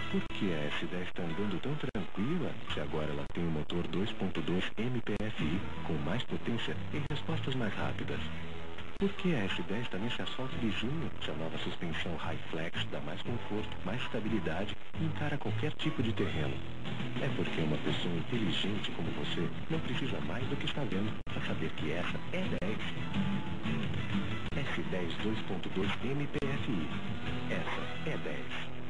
Por que a S10 está andando tão tranquila se agora ela tem um motor 2.2 MPFI com mais potência e respostas mais rápidas? Por que a S10 está nesse asfalto lisinho se a nova suspensão High Flex dá mais conforto, mais estabilidade e encara qualquer tipo de terreno? É porque uma pessoa inteligente como você não precisa mais do que está vendo para saber que essa é 10. S10 2.2 MPFI. Essa é 10.